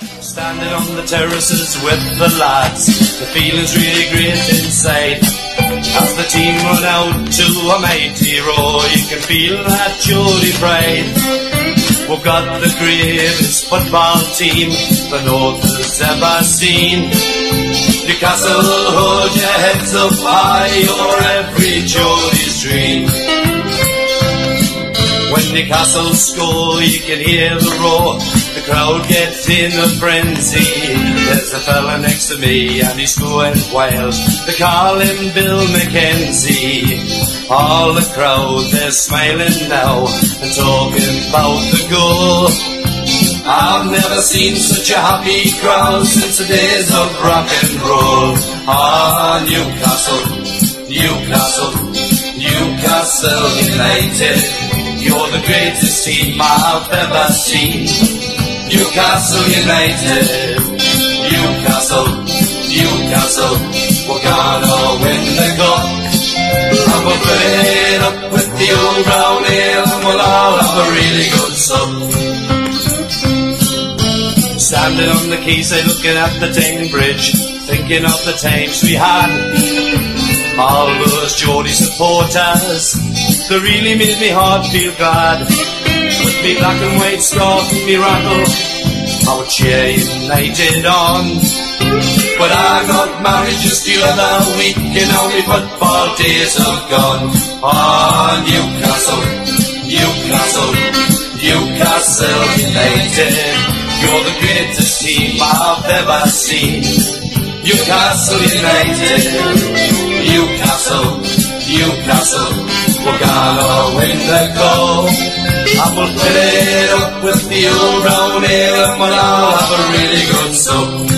Standing on the terraces with the lads, the feeling's really great inside. As the team run out to a mighty roar, you can feel that Geordie pride. We've got the greatest football team the North has ever seen. Newcastle, hold your heads up high, you're every Geordie's dream. When Newcastle score, you can hear the roar, the crowd gets in a frenzy. There's a fella next to me and he's going wild, they call him Bill Mackenzie. All the crowd, they're smiling now and talking about the goal. I've never seen such a happy crowd since the days of rock and roll. Ah, Newcastle, Newcastle, Newcastle United, you're the greatest team I've ever seen. Newcastle United, Newcastle, Newcastle, we're gonna win the cup. And we'll fill it up with the old brown ale, and we'll all have a really good sup. Standing on the quayside looking at the Tyne Bridge, thinking of the times we had. All those Geordie supporters, they really made me heart feel glad. With me black and white scarf and me rattle, I would cheer United on. But I got married just the other week, and now my football days are gone. Ah, Newcastle, Newcastle, Newcastle United, you're the greatest team I've ever seen. Newcastle United, Newcastle, Newcastle, we're gonna win the cup. And we'll fill it up with the old brown ale, and we'll all have a really good sup.